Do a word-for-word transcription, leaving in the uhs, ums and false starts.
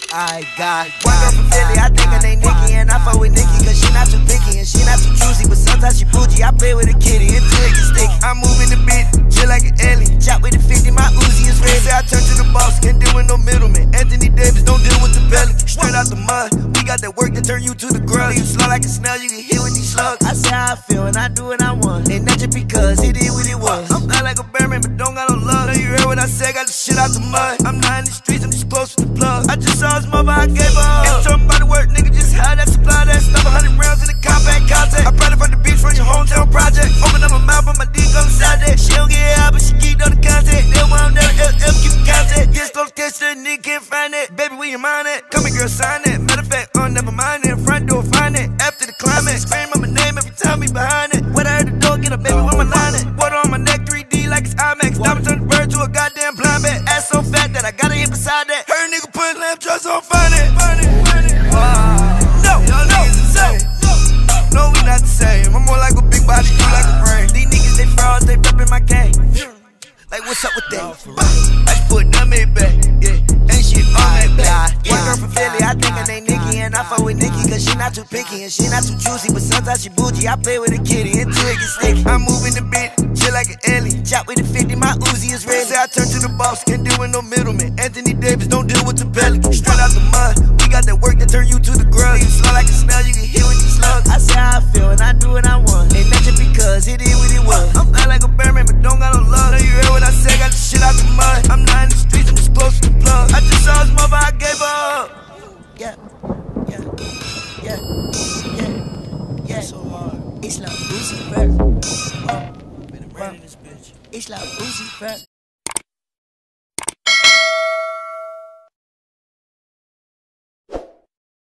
I got one girl from Philly, I think her name Nikki, and I fuck with Nikki cause she not too picky and she not too choosy, but sometimes she bougie. I play with a kitty until it gets sticky. I'm moving the beat, chill like an alien. Chop with the fifty, my Uzi is ready. Say I turn to the boss, can't deal with no middleman. Anthony Davis, don't deal with the belly. Straight out the mud, we got that work to turn you to the grub. You slow like a snail, you get hit with these slugs. I say how I feel and I do what I want, and not just because it is what it was. I'm fly like a bearman, but don't got no love. Know you heard what I said, got the shit out the mud. I'm not in the streets, I'm just close to the plug. I just saw his mother, I gave her up. Ain't talking about the work, nigga, just had that supply that stuff. A hundred rounds in the compact contact. I brought it from the beach from your hometown project. Open up my mouth, but my dick on the side that. She don't get out, but she keep on the contact. They want that L F, keep the contact. Get close, catch the nigga, can't find it. Baby, where you mind it? Come here, girl, sign it. Matter of fact, oh, never mind it. Front door, find it. After the climax, scream on my name every time we behind it. When I heard the door, get up, baby, where my line it? Water on my neck, three D like it's IMAX. Diamond turn the bird to a goddamn blind bat. Ass so fat that I gotta hit beside that. Her nigga put lamp trucks on, find it. Wow. No, no, no, no, no, we not the same. I'm more like a big body, you like a brain. These niggas, they frauds, they reppin' my game. Like, what's up with that? I just put them in back, yeah. Ain't shit on that back. One girl from Philly, I think her name Nikki, and I fuck with Nikki cause she not too picky and she not too choosy, but sometimes she bougie. I play with a kitty until it gets sticky. I'm moving the beat, chill like an alien. Chop with the fifty, my Uzi is ready. Say I turn to the boss, can't deal with no middleman. Anthony Davis, don't deal with the belly. Straight out the mud, we got that work that turn you to the grub. You slow like a snail, you get hit with these slugs. I say how I feel and I do what I want, and not just because it is what it was. I'm fly like a bearman, but don't got no love. Know you heard what I said, got the shit out the mud. I'm not in the streets, I'm just close to the plug. I just saw his mother, I gave her up. Yeah, yeah, yeah, yeah, yeah. So hard. It's like Uzi Vert. Oh, been a this bitch. It's like Uzi Vert.